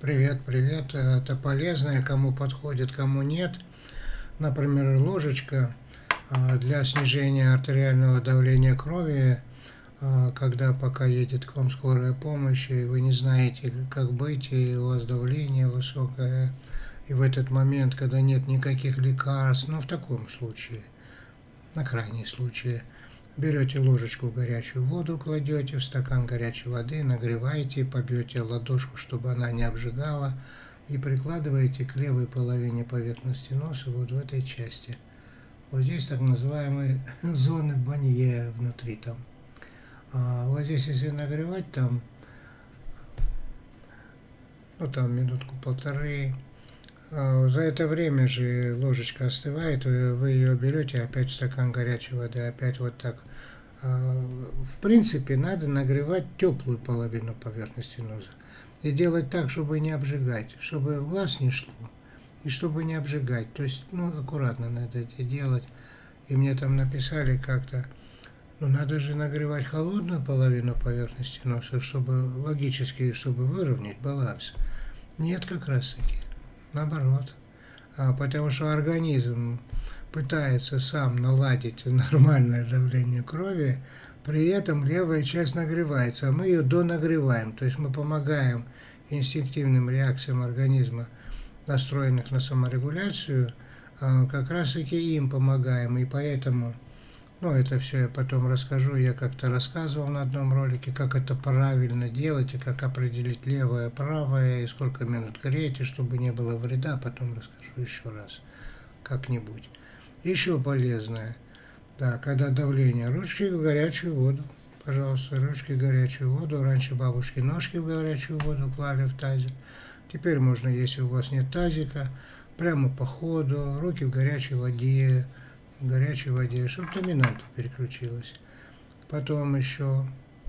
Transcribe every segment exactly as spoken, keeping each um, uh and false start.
Привет, привет. Это полезное, кому подходит, кому нет. Например, ложечка а, для снижения артериального давления крови, а, когда пока едет к вам скорая помощь, и вы не знаете, как быть, и у вас давление высокое, и в этот момент, когда нет никаких лекарств, ну, в таком случае, на крайний случай, берете ложечку в горячую воду, кладете в стакан горячей воды, нагреваете, побьете ладошку, чтобы она не обжигала, и прикладываете к левой половине поверхности носа вот в этой части. Вот здесь так называемые зоны Банье внутри там. А вот здесь, если нагревать там, ну там минутку-полторы, за это время же ложечка остывает, вы ее берете, опять в стакан горячей воды, опять вот так. В принципе, надо нагревать теплую половину поверхности носа. И делать так, чтобы не обжигать, чтобы в глаз не шло, и чтобы не обжигать. То есть, ну, аккуратно надо это делать. И мне там написали как-то, ну, надо же нагревать холодную половину поверхности носа, чтобы логически, чтобы выровнять баланс. Нет, как раз таки. Наоборот. А, потому что организм пытается сам наладить нормальное давление крови, при этом левая часть нагревается, а мы ее донагреваем. То есть мы помогаем инстинктивным реакциям организма, настроенных на саморегуляцию, а, как раз таки им помогаем. И поэтому, ну, это все я потом расскажу, я как-то рассказывал на одном ролике, как это правильно делать, и как определить левое, правое, и сколько минут греть, и чтобы не было вреда, потом расскажу еще раз, как-нибудь. Еще полезное, да, когда давление, ручки в горячую воду, пожалуйста, ручки в горячую воду, раньше бабушки ножки в горячую воду клали в тазик, теперь можно, если у вас нет тазика, прямо по ходу, руки в горячей воде, в горячей воде, чтобы доминанта переключилась. Потом еще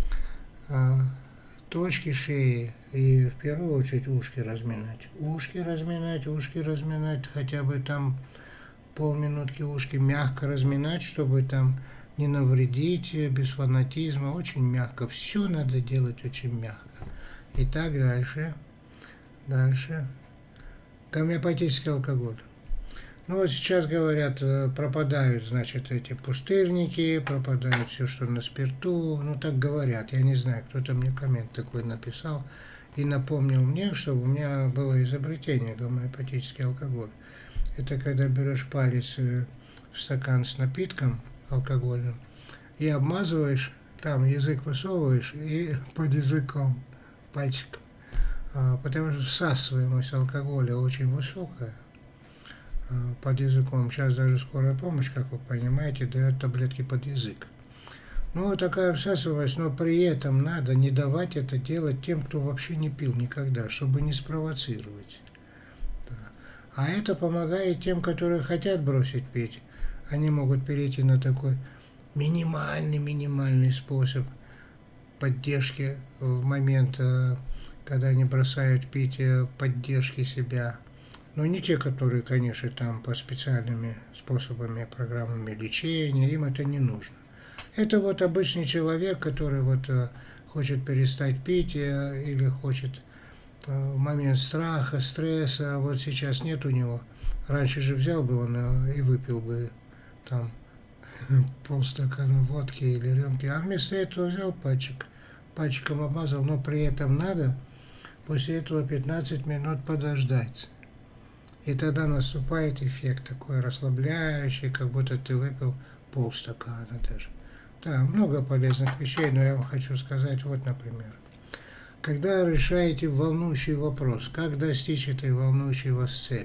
а, точки шеи и в первую очередь ушки разминать. Ушки разминать, ушки разминать, хотя бы там полминутки ушки мягко разминать, чтобы там не навредить, без фанатизма, очень мягко. Все надо делать очень мягко. И так дальше. Дальше. Гомеопатический алкоголь. Ну вот сейчас говорят, пропадают, значит, эти пустырники, пропадает все, что на спирту, ну так говорят, я не знаю, кто-то мне коммент такой написал и напомнил мне, что у меня было изобретение гомеопатический алкоголь. Это когда берешь палец в стакан с напитком алкогольным и обмазываешь, там язык высовываешь и под языком, пальчиком, потому что всасываемость алкоголя очень высокая под языком. Сейчас даже скорая помощь, как вы понимаете, дает таблетки под язык. Ну, такая всасываемость, но при этом надо не давать это делать тем, кто вообще не пил никогда, чтобы не спровоцировать. Да. А это помогает тем, которые хотят бросить пить. Они могут перейти на такой минимальный-минимальный способ поддержки в момент, когда они бросают пить, поддержки себя. Но не те, которые, конечно, там по специальными способами, программами лечения, им это не нужно. Это вот обычный человек, который вот хочет перестать пить или хочет в момент страха, стресса, вот сейчас нет у него. Раньше же взял бы он и выпил бы там полстакана водки или рюмки, а вместо этого взял пальчик, пальчиком обмазал, но при этом надо после этого пятнадцать минут подождать. И тогда наступает эффект такой расслабляющий, как будто ты выпил полстакана даже. Да, много полезных вещей, но я вам хочу сказать, вот, например, когда решаете волнующий вопрос, как достичь этой волнующей вас цели,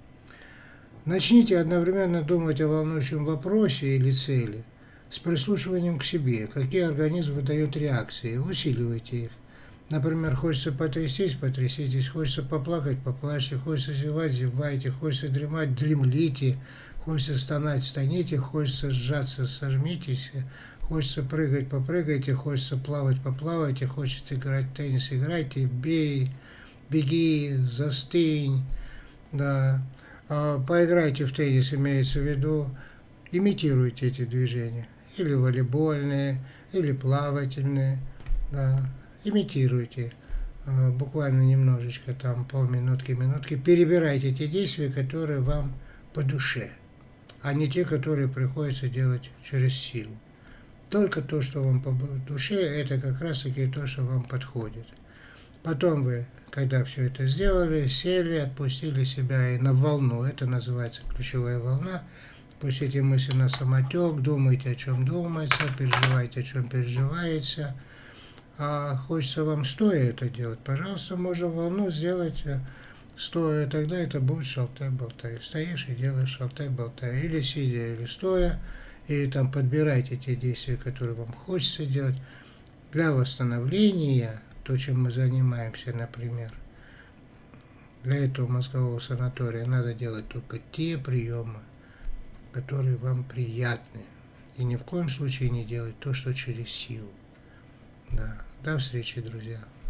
начните одновременно думать о волнующем вопросе или цели с прислушиванием к себе, какие организм выдает реакции, усиливайте их. Например, хочется потрястись, потряситесь, хочется поплакать, поплачьте, хочется зевать, зевайте, хочется дремать, дремлите, хочется стонать, стоните, хочется сжаться, сожмитесь, хочется прыгать, попрыгайте, хочется плавать, поплавайте, хочется играть в теннис, играйте, бей, беги, застынь, да, поиграйте в теннис, имеется в виду, имитируйте эти движения, или волейбольные, или плавательные, да. Имитируйте. буквально немножечко, там полминутки, минутки, перебирайте те действия, которые вам по душе, а не те, которые приходится делать через силу. Только то, что вам по душе, это как раз таки то, что вам подходит. Потом вы, когда все это сделали, сели, отпустили себя и на волну, это называется ключевая волна, пустите мысли на самотек, думайте, о чем думается, переживайте, о чем переживается. А хочется вам стоя это делать, пожалуйста, можно волну сделать стоя, тогда это будет шалтай-болтай. Стоишь и делаешь шалтай-болтай, или сидя, или стоя, или там подбирайте те действия, которые вам хочется делать. Для восстановления, то, чем мы занимаемся, например, для этого мозгового санатория надо делать только те приемы, которые вам приятны. И ни в коем случае не делать то, что через силу. Да. До встречи, друзья.